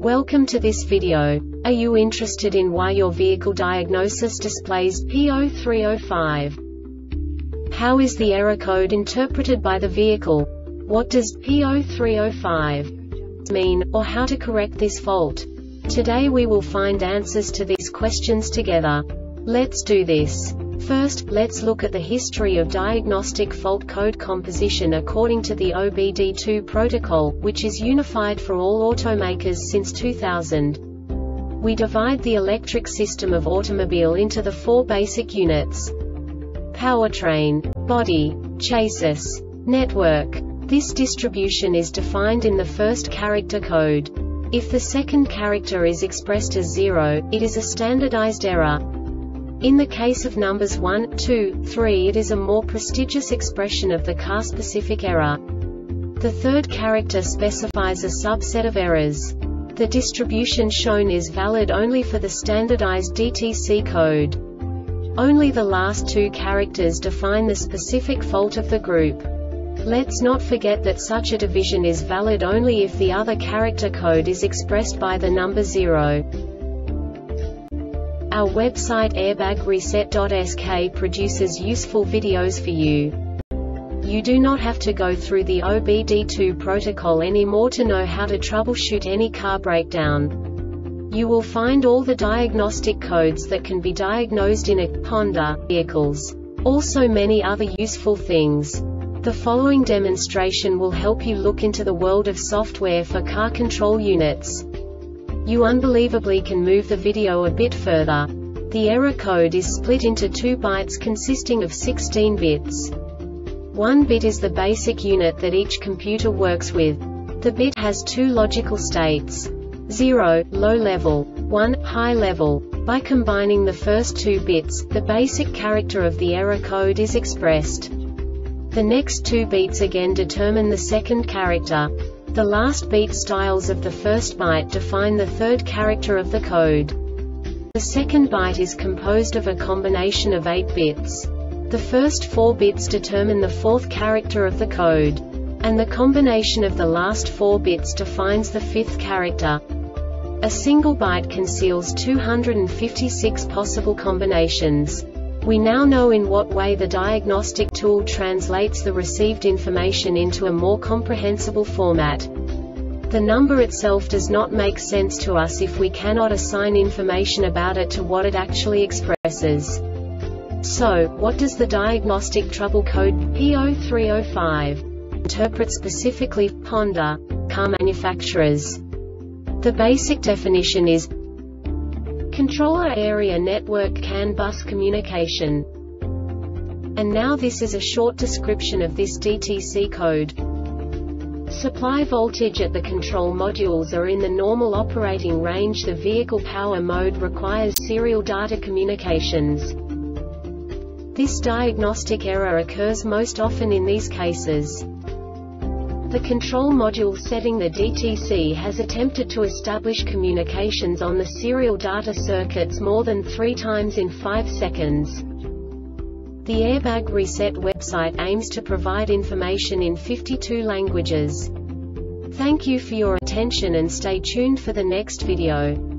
Welcome to this video. Are you interested in why your vehicle diagnosis displays P0305? How is the error code interpreted by the vehicle? What does P0305 mean, or how to correct this fault? Today we will find answers to these questions together. Let's do this. First, let's look at the history of diagnostic fault code composition according to the OBD2 protocol, which is unified for all automakers since 2000. We divide the electric system of automobile into the four basic units: powertrain, body, chassis, network. This distribution is defined in the first character code. If the second character is expressed as 0, it is a standardized error. In the case of numbers 1, 2, 3, it is a more prestigious expression of the car-specific error. The third character specifies a subset of errors. The distribution shown is valid only for the standardized DTC code. Only the last two characters define the specific fault of the group. Let's not forget that such a division is valid only if the other character code is expressed by the number 0. Our website airbagreset.sk produces useful videos for you. You do not have to go through the OBD2 protocol anymore to know how to troubleshoot any car breakdown. You will find all the diagnostic codes that can be diagnosed in a Honda vehicles. Also many other useful things. The following demonstration will help you look into the world of software for car control units. You unbelievably can move the video a bit further. The error code is split into 2 bytes consisting of 16 bits. 1 bit is the basic unit that each computer works with. The bit has 2 logical states: 0, low level, 1, high level. By combining the first 2 bits, the basic character of the error code is expressed. The next 2 beats again determine the second character. The last beat styles of the first byte define the third character of the code. The second byte is composed of a combination of 8 bits. The first 4 bits determine the fourth character of the code. And the combination of the last 4 bits defines the fifth character. A single byte conceals 256 possible combinations. We now know in what way the diagnostic tool translates the received information into a more comprehensible format. The number itself does not make sense to us if we cannot assign information about it to what it actually expresses. So, what does the diagnostic trouble code P0305 interpret specifically for Honda car manufacturers? The basic definition is controller area network CAN bus communication. And now this is a short description of this DTC code. Supply voltage at the control modules are in the normal operating range. The vehicle power mode requires serial data communications. This diagnostic error occurs most often in these cases. The control module setting the DTC has attempted to establish communications on the serial data circuits more than 3 times in 5 seconds. The Airbag Reset website aims to provide information in 52 languages. Thank you for your attention and stay tuned for the next video.